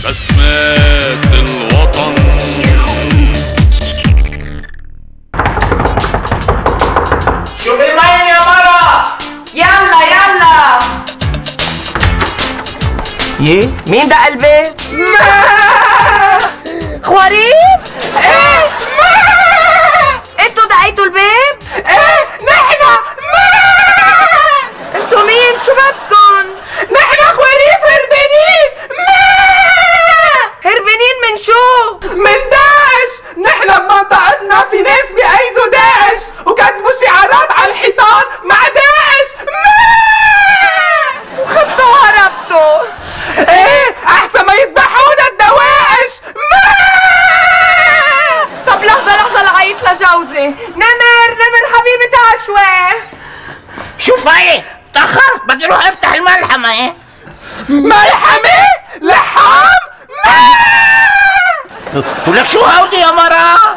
بسمات الوطن. شوفي المي يا مرة. يلا يلا. يه مين دق البيت؟ خواريف؟ ايه ما انتوا دقيتوا البيت؟ ايه نحن ما انتوا مين؟ شو بدكن؟ نحن خواريف هربانين ما هربانين من شو؟ من داعش. نحن بمنطقتنا في ناس بأيدوا داعش وكتبوا شعارات على الحيطان مع داعش ما وخفتوا وهربتوا. ايه احسن ما يذبحونا الدواعش ما. طب لحظة لعيط لجوزي. نمر حبيبي تعال شوي. شو فايق؟ تأخرت بدي اروح افتح الملحمة. ايه ملحمة لحام ما. ولك شو هودي يا مرة؟